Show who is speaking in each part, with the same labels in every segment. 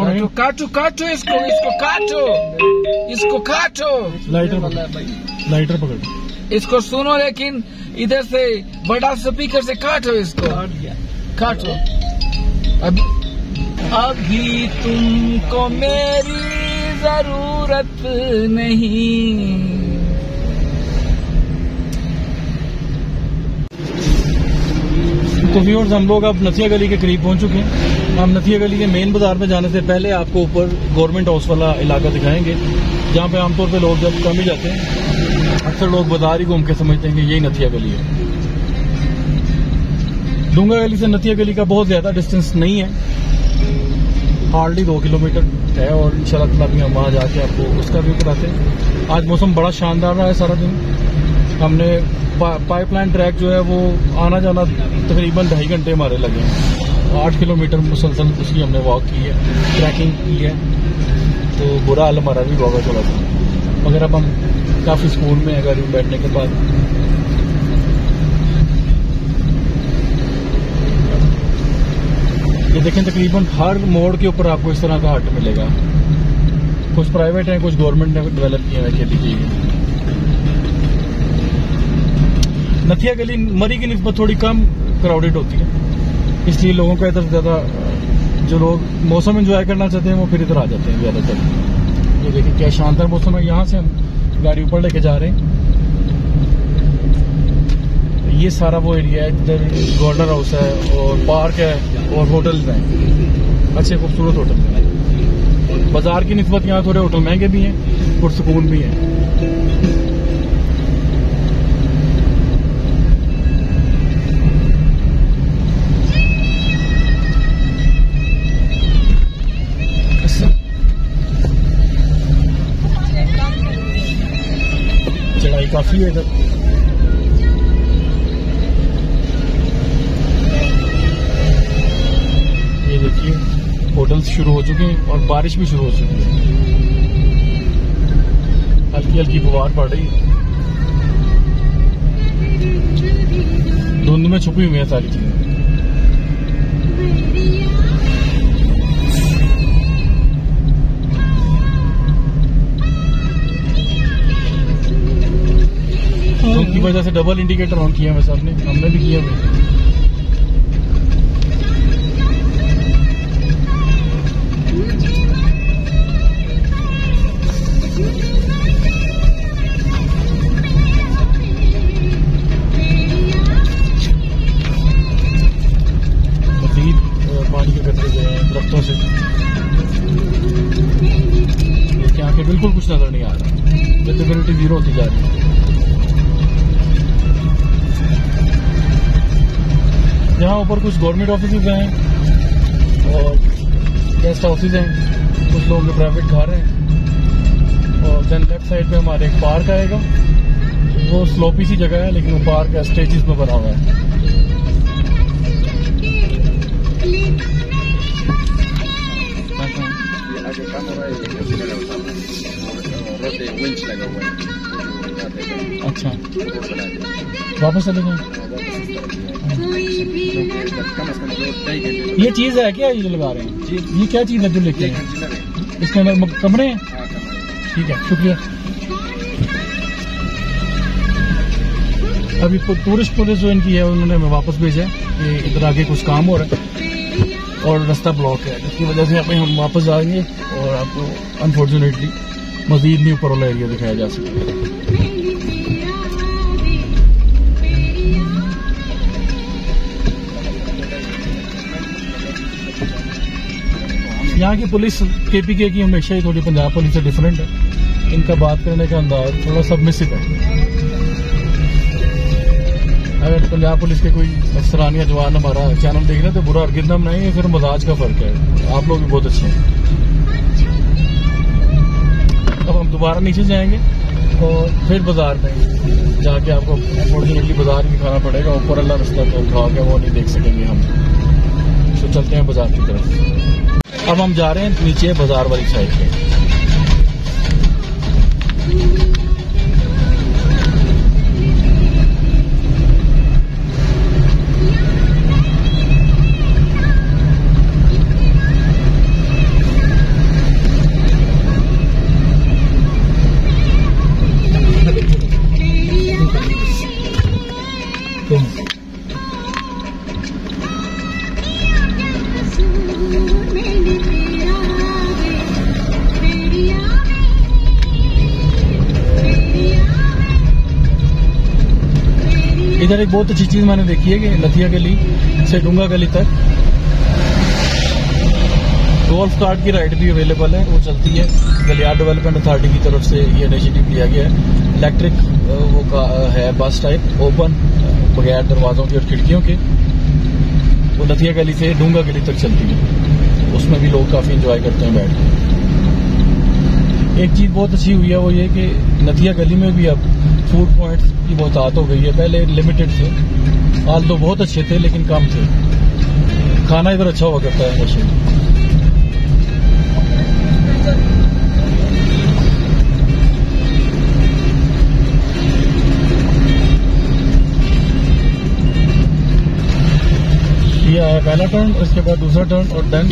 Speaker 1: नहीं।
Speaker 2: काटो काटो इसको काटो।
Speaker 1: लाइटर पकड़।
Speaker 2: इसको सुनो, लेकिन इधर से बड़ा स्पीकर से काटो इसको। काटो। अभी तुमको मेरी जरूरत नहीं।
Speaker 1: तो व्यूअर्स, हम लोग अब नथिया गली के करीब पहुंच चुके हैं। हम नथिया गली के मेन बाजार में जाने से पहले आपको ऊपर गवर्नमेंट हाउस वाला इलाका दिखाएंगे, जहां पे आमतौर पे लोग जब कम ही जाते हैं। अक्सर लोग बाजार ही घूम के समझते हैं कि यही नथिया गली है। डूंगा गली से नथिया गली का बहुत ज्यादा डिस्टेंस नहीं है, हार्डली 2 किलोमीटर है। और इंशाल्लाह ताला भी हम वहां जाके आपको उसका भी कराते हैं। आज मौसम बड़ा शानदार रहा है सारा दिन। हमने पाइपलाइन ट्रैक जो है वो आना जाना तकरीबन 2.5 घंटे हमारे लगे हैं। 8 किलोमीटर मुसलसल उसकी हमने वॉक की है, ट्रैकिंग की है। तो बुरा हाल हमारा भी होगा थोड़ा सा, मगर अब हम काफी सुकून में है गाड़ी में बैठने के बाद। ये देखें, तकरीबन हर मोड़ के ऊपर आपको इस तरह का हट मिलेगा। कुछ प्राइवेट है, कुछ गवर्नमेंट ने डेवलप किए हैं खेती की। नथिया गली मरी की निस्बत थोड़ी कम क्राउडेड होती है, इसलिए लोगों का इधर ज्यादा, जो लोग मौसम एंजॉय करना चाहते हैं वो फिर इधर आ जाते हैं ज्यादातर। ये देखिए क्या शानदार मौसम है। यहाँ से हम गाड़ी ऊपर लेके जा रहे हैं। ये सारा वो एरिया है जिधर गवर्नर हाउस है और पार्क है और होटल्स हैं, अच्छे खूबसूरत होटल हैं। बाजार की निस्बत यहाँ थोड़े होटल महंगे भी हैं, पुरसुकून भी हैं। चढ़ाई काफी है इधर। ये देखिए होटल्स शुरू हो चुके हैं और बारिश भी शुरू हो चुकी है। हल्की हल्की फुहार पड़ रही है। धुंध में छुपी हुई है सारी चीजें। की वजह से डबल इंडिकेटर ऑन किया है वैसे हमने भी किया हुआ। मजीद पानी के कतरे गए हैं दरख्तों से, लेकिन आके बिल्कुल कुछ नजर नहीं आ रहा। विजिबिलिटी 0 होती जा रही है। यहाँ ऊपर कुछ गवर्नमेंट ऑफिस हैं और गेस्ट हाउसेज हैं, कुछ लोग प्राइवेट घर हैं। और देन लेफ्ट साइड पे हमारे एक पार्क आएगा। वो स्लोपी सी जगह है, लेकिन वो पार्क स्टेजेस में बना हुआ है। अच्छा, वापस चले जाए। ये चीज है क्या ये जो लगा रहे हैं? ये क्या चीज है जो लेके हैं? इसके अंदर कमरे हैं? ठीक है, शुक्रिया। अभी टूरिस्ट पुलिस जो इनकी है उन्होंने हमें वापस भेजा है। ये इधर आगे कुछ काम हो रहा है और रास्ता ब्लॉक है, जिसकी वजह से यहाँ पे हम वापस जाएंगे और आपको अनफॉर्चुनेटली मजीद नहीं ऊपर वाला एरिया दिखाया जा सकेगा। यहाँ की पुलिस केपीके की हमेशा ही थोड़ी पंजाब पुलिस से डिफरेंट है। इनका बात करने का अंदाज थोड़ा सबमिसिव है। अगर पंजाब पुलिस के कोई अफसरानी जवान हमारा चैनल देख रहे हैं तो बुरा हरगिज़ ना मनाएं, फिर मजाज का फर्क है। आप लोग भी बहुत अच्छे हैं। अब हम दोबारा नीचे जाएंगे और फिर बाजार में जाके आपको अनफॉर्चुनेटली बाजार भी खाना पड़ेगा। ऊपर वाला रास्ता तो ब्लॉक है, वो नहीं देख सकेंगे हम। तो चलते हैं बाजार की तरफ। अब हम जा रहे हैं नीचे बाजार वाली साइड पे। इधर एक बहुत अच्छी चीज मैंने देखी है कि नथिया गली से डूंगा गली तक गोल्फ कार्ट की राइड भी अवेलेबल है, वो चलती है। गलियार डेवलपमेंट अथॉरिटी की तरफ से ये इनिशिएटिव लिया गया है। इलेक्ट्रिक वो का है बस टाइप, ओपन, बगैर दरवाजों के और खिड़कियों के। वो नथिया गली से डूंगा गली तक चलती है, उसमें भी लोग काफी इंजॉय करते हैं बैठ के। एक चीज बहुत अच्छी हुई है वो ये कि नथिया गली में भी अब फूड पॉइंट्स की बहुतात हो गई है। पहले लिमिटेड थे, हाल तो बहुत अच्छे थे लेकिन कम थे। खाना इधर अच्छा हुआ करता है वैसे। ये आया पहला टर्न, उसके बाद दूसरा टर्न और देन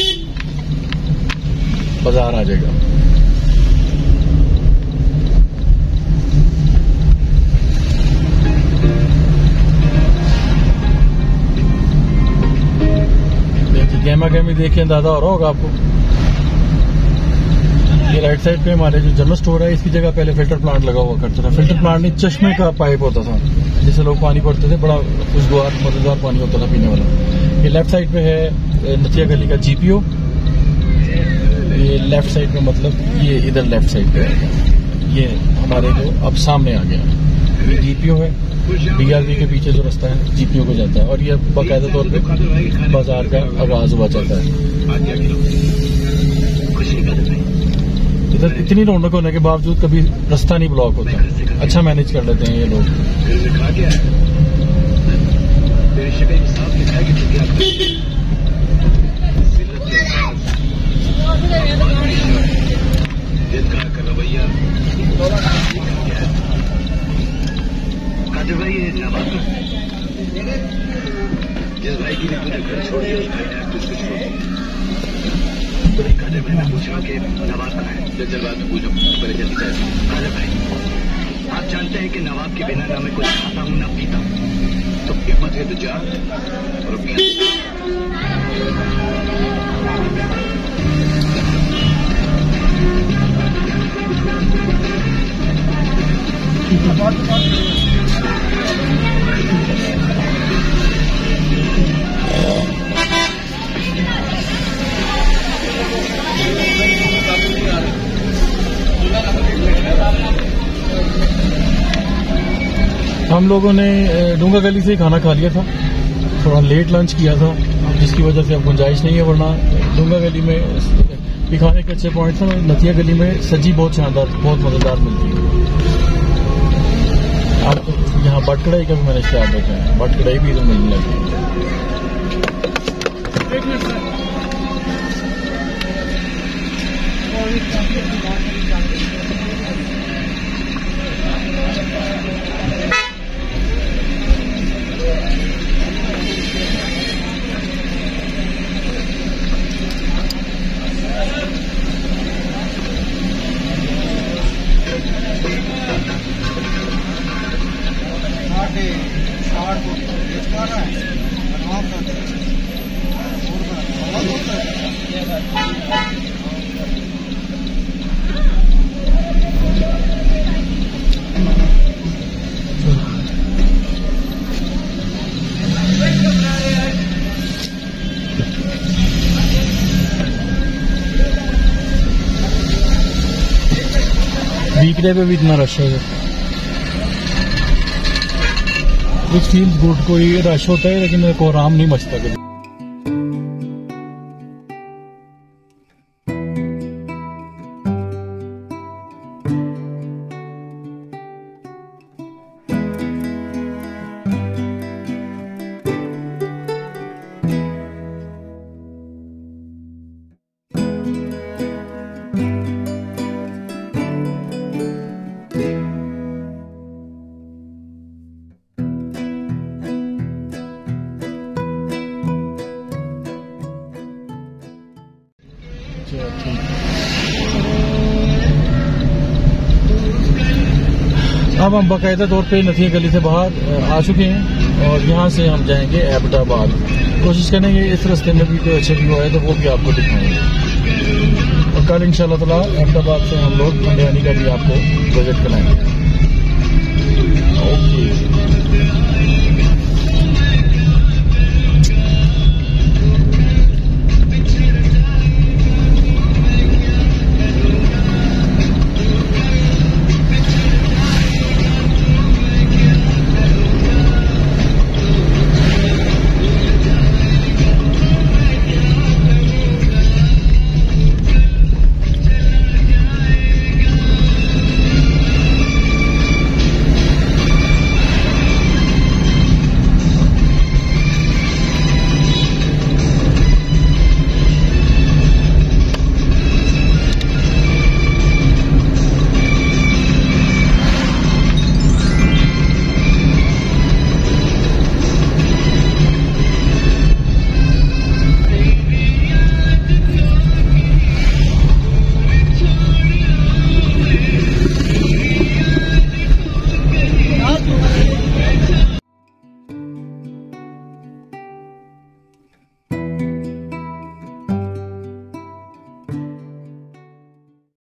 Speaker 1: बाजार आ जाएगा। गहमा गहमी देखे अंदाजा हो रहा होगा आपको। ये राइट साइड पे हमारे जो जनरल स्टोर है, इसकी जगह पहले फिल्टर प्लांट लगा हुआ करता था। फिल्टर प्लांट नहीं, चश्मे का पाइप होता था जिससे लोग पानी भरते थे, बड़ा खुशगवार मजेदार पानी होता था पीने वाला। ये लेफ्ट साइड पे है नथिया गली का जीपीओ। ये लेफ्ट साइड पे मतलब ये इधर लेफ्ट साइड पे है, ये हमारे जो अब सामने आ गया ये जीपीओ है। बीआरबी के पीछे जो रास्ता है जीपीओ को जाता है और ये बाकायदा तौर पे बाजार का आगाज हुआ जाता है। इधर इतनी रौनक होने के बावजूद कभी रास्ता नहीं ब्लॉक होता। अच्छा मैनेज कर लेते हैं ये लोग।
Speaker 3: जिस भाई की ने तुझे घर छोड़ दिया उस भाई ने तुझको छोड़ दिया। खाते भाई ने पूछा कि नवाब कहाँ है? जल्द बाद में पूछो, पहले जल्दी जाए। खाते भाई आप जानते हैं कि नवाब के बिना ना मैं कुछ खाता हूँ ना पीता हूँ, तो हिम्मत है तो जा और
Speaker 1: हम लोगों ने डूंगा गली से ही खाना खा लिया था, थोड़ा लेट लंच किया था जिसकी वजह से अब गुंजाइश नहीं है, वरना डूंगा गली में भी खाने के अच्छे पॉइंट्स हैं। नथिया गली में सब्जी बहुत शानदार, बहुत मजेदार मिलती है। अब यहाँ बट कढ़ाई का भी मैंने स्टार्ट रखा है, बट कढ़ाई भी इधर मिलने लगी है। वीकडे पे भी इतना रश है, विच फील्स गुड। कोई रश होता है लेकिन को आराम नहीं मचता कभी। अब हम बाकायदा तौर पे नथिया गली से बाहर आ चुके हैं और यहाँ से हम जाएंगे एबटाबाद। कोशिश करेंगे इस रास्ते में भी कोई अच्छे व्यू आए तो वो भी आपको दिखाएंगे और कल इंशाल्लाह ताला एबटाबाद से हम लोग मंडियानी का भी आपको विजिट कराएंगे। ओके।